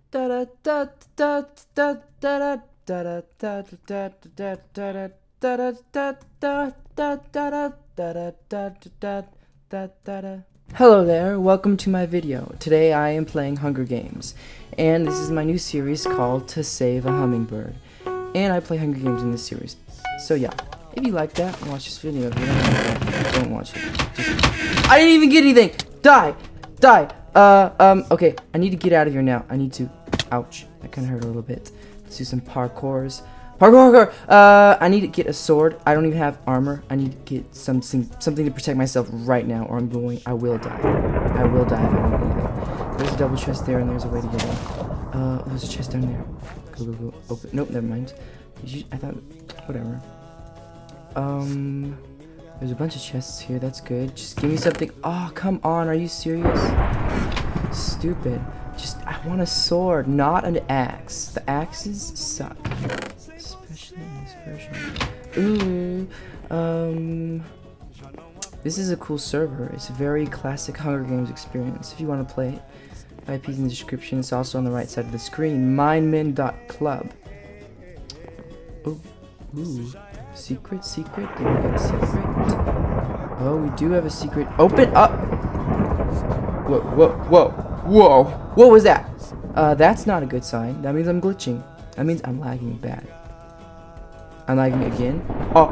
Hello there, welcome to my video. Today I am playing Hunger Games, and this is my new series called To Save a Hummingbird. And I play Hunger Games in this series. So yeah, if you like that, watch this video. If you don't like that, don't watch it. I didn't even get anything! Die! Die! Okay, I need to get out of here now. I need to... Ouch, that kinda hurt a little bit. Let's do some parkours. Parkour! I need to get a sword. I don't even have armor. I need to get something to protect myself right now, or I will die. I will die if I don't get anything. There's a double chest there, and there's a way to get in. There's a chest down there. Go. Open. Nope, never mind. I thought... Whatever. There's a bunch of chests here. That's good. Just give me something. Oh, come on. Are you serious? Stupid. I want a sword, not an axe. The axes suck. Especially in this version. Ooh. This is a cool server. It's a very classic Hunger Games experience. If you want to play it, IP's in the description. It's also on the right side of the screen. Minemen.club. Ooh. Secret? Did we get a secret? Oh, we do have a secret. Open up! Whoa! What was that? That's not a good sign. That means I'm glitching. That means I'm lagging bad. I'm lagging again.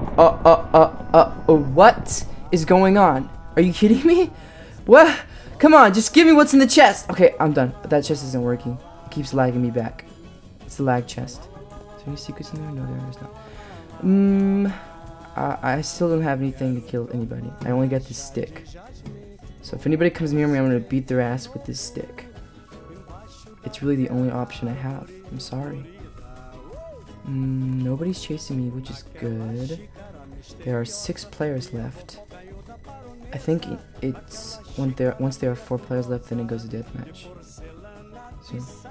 What is going on? Are you kidding me? What? Come on, just give me what's in the chest. Okay, I'm done. But that chest isn't working. It keeps lagging me back. It's the lag chest. Is there any secrets in there? No, there is not. I still don't have anything to kill anybody. I only got this stick. So if anybody comes near me, I'm gonna beat their ass with this stick. It's really the only option I have. I'm sorry. Nobody's chasing me, which is good. There are 6 players left. I think it's once there are 4 players left, then it goes to deathmatch. So,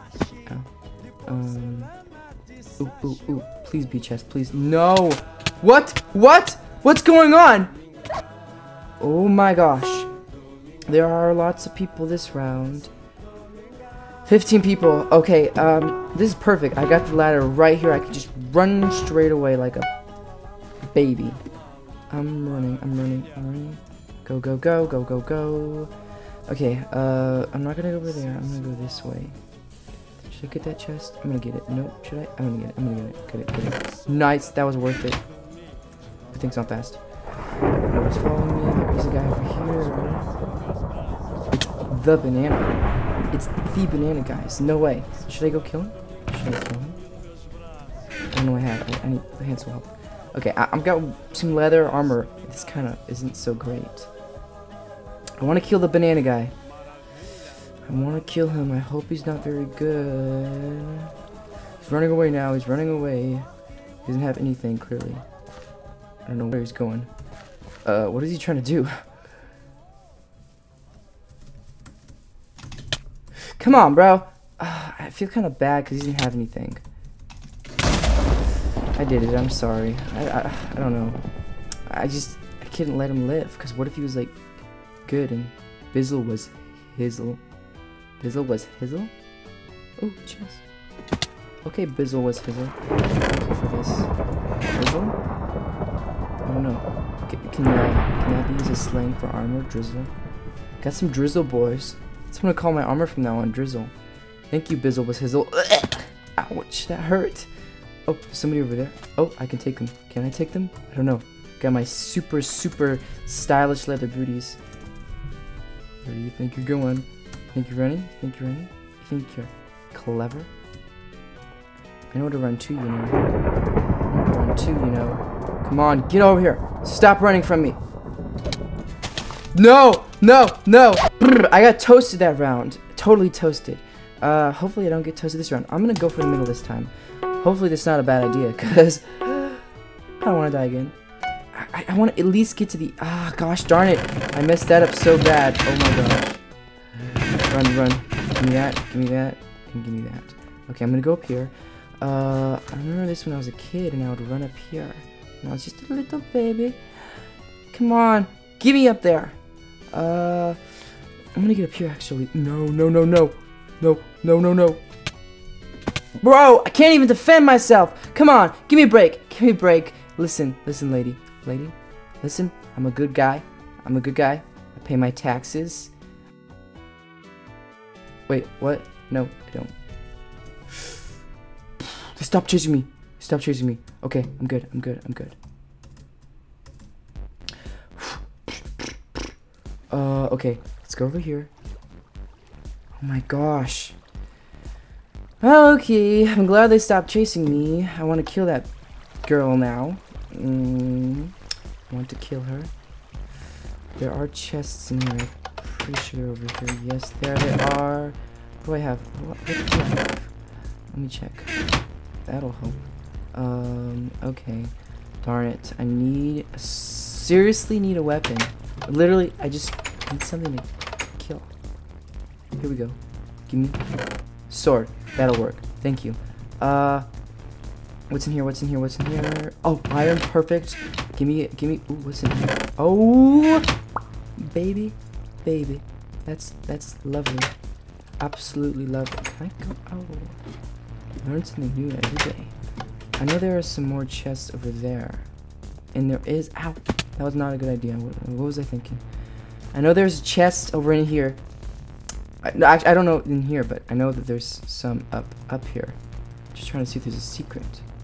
Ooh, please be chest, please. No! What? What's going on? Oh my gosh. There are lots of people this round. 15 people. Okay, this is perfect. I got the ladder right here. I can just run straight away like a baby. I'm running. Go. Okay, I'm not gonna go over there. I'm gonna go this way. Should I get that chest? I'm gonna get it. Nope, should I? I'm gonna get it. Get it. Nice, that was worth it. Everything's not fast. Nobody's following me. There is a guy over here. It's the banana. It's the banana, guys. No way. Should I go kill him? Should I kill him? I don't know what I have. I need the hand swap. Okay, I've got some leather armor. This kind of isn't so great. I want to kill the banana guy. I want to kill him. I hope he's not very good. He's running away now. He's running away. He doesn't have anything, clearly. I don't know where he's going. What is he trying to do? Come on, bro. I feel kind of bad because he didn't have anything. I did it. I'm sorry. I don't know. I couldn't let him live. Because what if he was, like, good and Bizzle was Hizzle? Bizzle was Hizzle? Oh, chest. Okay, Bizzle was Hizzle. Thank you for this. Bizzle? I don't know. Can that be used as slang for armor? Drizzle? Got some drizzle, boys. That's what I'm gonna call my armor from now on, Drizzle. Thank you, Bizzle was Hizzle. Ouch, that hurt. Oh, there's somebody over there. Oh, I can take them. Can I take them? I don't know. Got my super stylish leather booties. Where do you think you're going? Think you're running? You think you're clever? I know where to run to, you know. Come on, get over here. Stop running from me. No! I got toasted that round. Totally toasted. Hopefully I don't get toasted this round. I'm gonna go for the middle this time. Hopefully that's not a bad idea, because I don't want to die again. I want to at least get to the... gosh darn it. I messed that up so bad. Oh my gosh. Run. Give me that, and give me that. Okay, I'm gonna go up here. I remember this when I was a kid, and I would run up here. And I was just a little baby. Come on, give me up there. I'm gonna get up here, actually. No. Bro, I can't even defend myself. Come on, give me a break. Give me a break. Listen, lady. Listen, I'm a good guy. I pay my taxes. Wait, what? No, I don't. Stop chasing me. Okay, I'm good. Okay, let's go over here. Oh my gosh. Okay, I'm glad they stopped chasing me. I want to kill that girl now. I want to kill her. There are chests in here. I'm pretty sure they're over here. Yes, there they are. What do I have? What do I have? Let me check. That'll help. Okay. Darn it. I seriously need a weapon. Literally, I just need something to kill. Here we go. Give me sword. That'll work. Thank you. What's in here? Oh, iron, perfect. Give me, ooh, what's in here? Oh, baby. That's lovely. Absolutely lovely. Can I go? Oh, learn something new every day. I know there are some more chests over there. And there is, ow, that was not a good idea. What was I thinking? I know there's a chest over in here. I don't know in here, but I know that there's some up here. Just trying to see if there's a secret.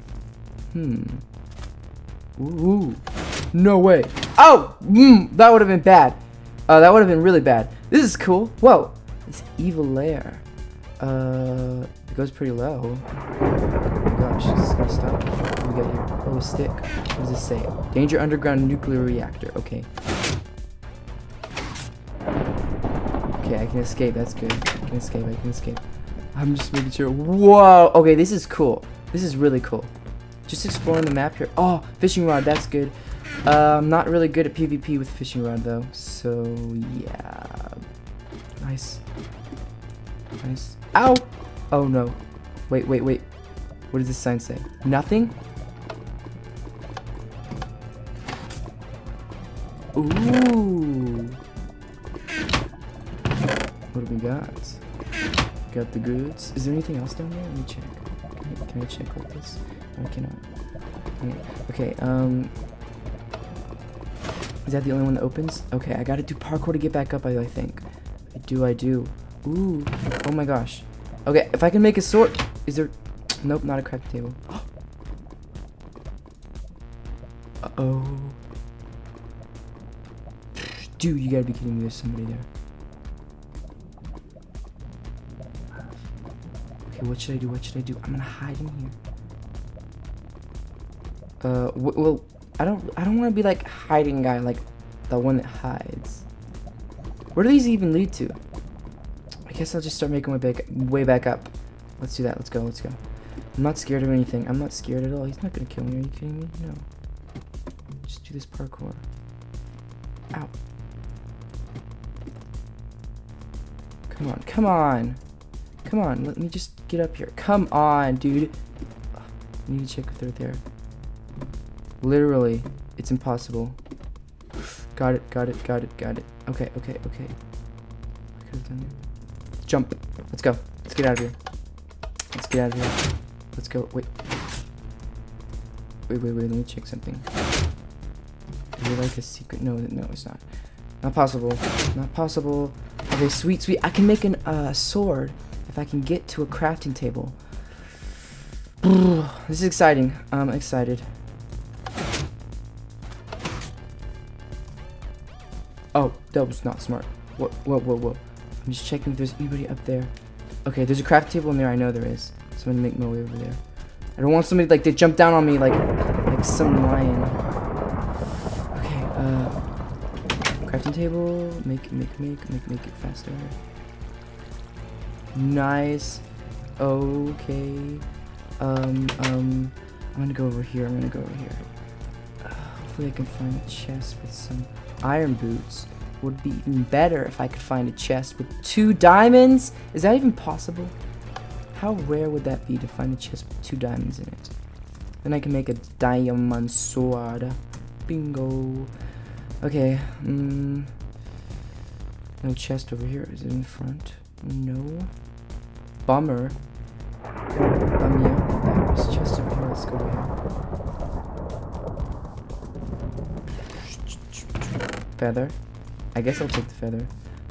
Ooh. No way. Oh! That would have been bad. That would have been really bad. This is cool. Whoa. This evil lair. It goes pretty low. Oh my gosh, this is gonna stop. What do we got here? Oh, a stick. What does this say? Danger underground nuclear reactor. Okay. Okay, I can escape. That's good. I can escape. I'm just making sure. Whoa. Okay, this is cool. This is really cool. Just exploring the map here. Oh, fishing rod. That's good. I'm not really good at PvP with fishing rod though. So yeah. Nice. Ow. Oh no. Wait. What does this sign say? Nothing? Ooh. What do we got? Got the goods. Is there anything else down there? Let me check. Can I check like this? No, I cannot. Okay, is that the only one that opens? Okay, I gotta do parkour to get back up, I think. I do. Ooh. Oh my gosh. Okay, if I can make a sword. Is there. Nope, not a crafting table. Uh-oh. Dude, you gotta be kidding me. There's somebody there. Okay, what should I do? I'm gonna hide in here. Well, I don't want to be like hiding guy, like the one that hides. Where do these even lead to? I guess I'll just start making my way back up. Let's do that. Let's go. I'm not scared of anything. I'm not scared at all. He's not gonna kill me. Are you kidding me? No. Just do this parkour. Ow. Come on. Let me just get up here. Come on, dude. I need to check if they're there. Literally, it's impossible. Got it. Okay. Jump. Let's go. Let's get out of here. Let's go. Wait. Let me check something. Is there like a secret? No, it's not. Not possible. Okay, sweet. I can make a sword if I can get to a crafting table. This is exciting. I'm excited. Oh, that was not smart. Whoa. I'm just checking if there's anybody up there. Okay, there's a craft table in there. I know there is. So I'm gonna make my way over there. I don't want somebody like to jump down on me like some lion. Okay, crafting table. Make it faster. Nice. Okay. I'm gonna go over here. Hopefully I can find a chest with some iron boots. Would be even better if I could find a chest with 2 diamonds. Is that even possible? How rare would that be to find a chest with 2 diamonds in it? Then I can make a diamond sword. Bingo. Okay. No chest over here. Is it in front? No. Bummer. Yeah, there's a chest over here. Let's go over here. Feather. I guess I'll take the feather.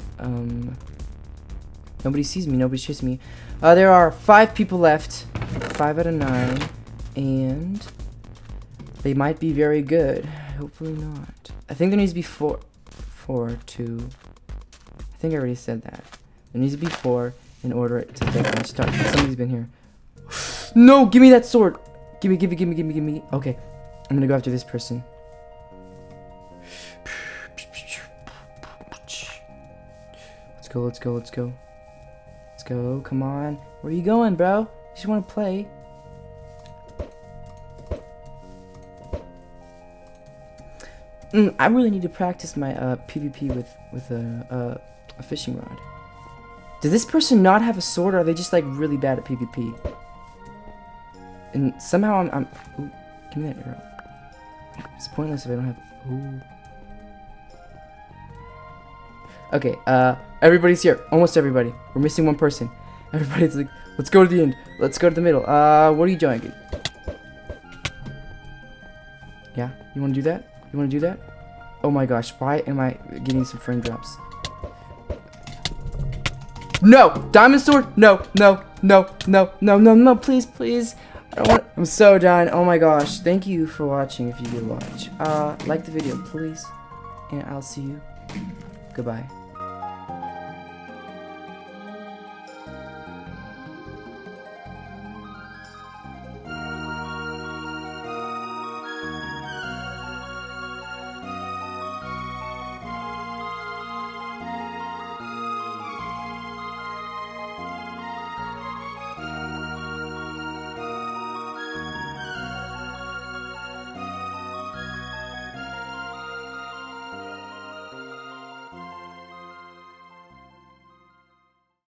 Nobody sees me. Nobody's chasing me. There are 5 people left. 5 out of 9. And they might be very good. Hopefully not. I think there needs to be 4 to... I think I already said that. There needs to be 4 in order to definitely start. Somebody's been here. No! Give me that sword! Give me. Okay. I'm gonna go after this person. Let's go. Come on. Where are you going, bro? You just want to play. I really need to practice my PvP with a fishing rod. Does this person not have a sword, or are they just like really bad at PvP? And somehow I'm ooh, give me that arrow. It's pointless if I don't have. Ooh. Okay, everybody's here. Almost everybody. We're missing one person. Everybody's like, let's go to the end. Let's go to the middle. What are you doing? Yeah, you want to do that? You want to do that? Oh my gosh, why am I getting some frame drops? No! Diamond sword! No, please. I don't want. I'm so done. Oh my gosh. Thank you for watching if you did watch. Like the video, please. And I'll see you. Goodbye.